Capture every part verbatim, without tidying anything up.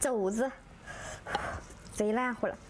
肘子，贼烂乎了。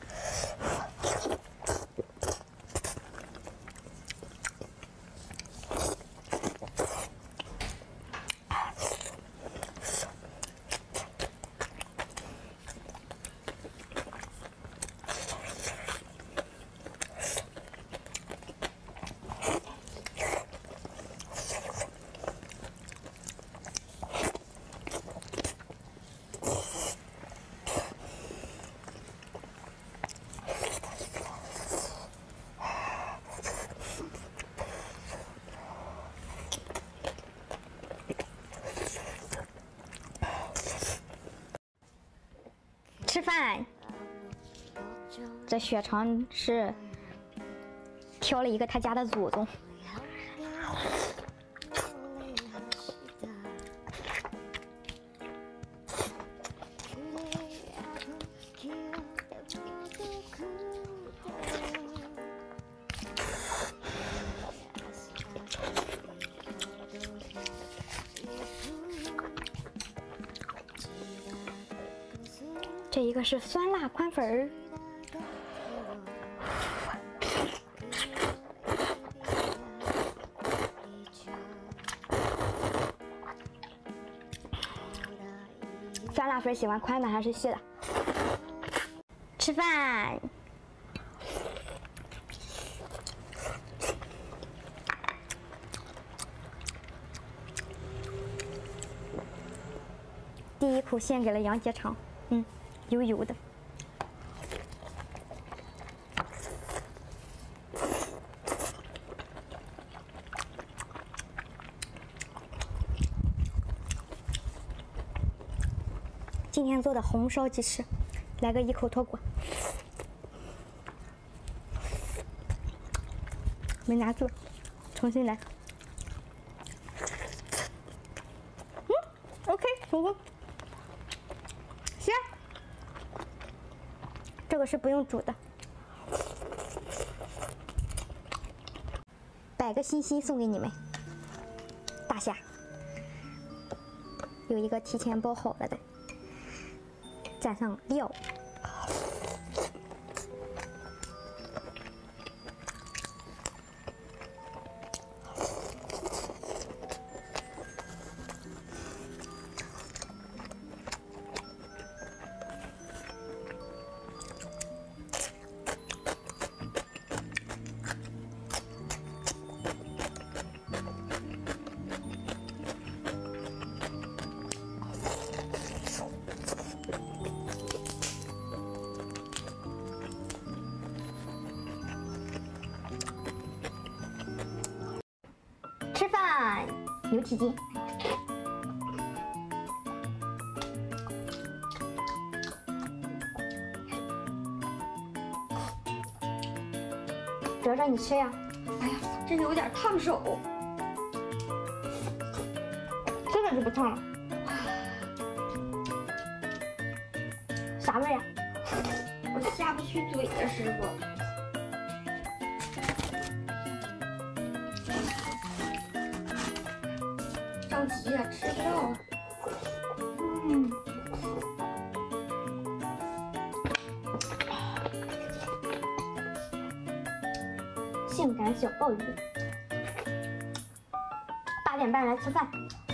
吃饭，这血肠是挑了一个他家的祖宗。这一个是酸辣宽粉儿，酸辣粉喜欢宽的还是细的？吃饭。第一口献给了杨杰长，嗯。油油的，今天做的红烧鸡翅，来个一口脱骨，没拿住，重新来。嗯 ，OK， 成功。行。这个是不用煮的，摆个心心送给你们。大虾有一个提前包好了的，蘸上料，吃饭，牛蹄筋。哲哲，你吃呀？ 哎呀，这有点烫手。 这个就不烫了。啥味呀？ 我下不去嘴呀，师傅。着急呀，吃不到啊。嗯。 性感小鲍鱼，八点半来吃饭。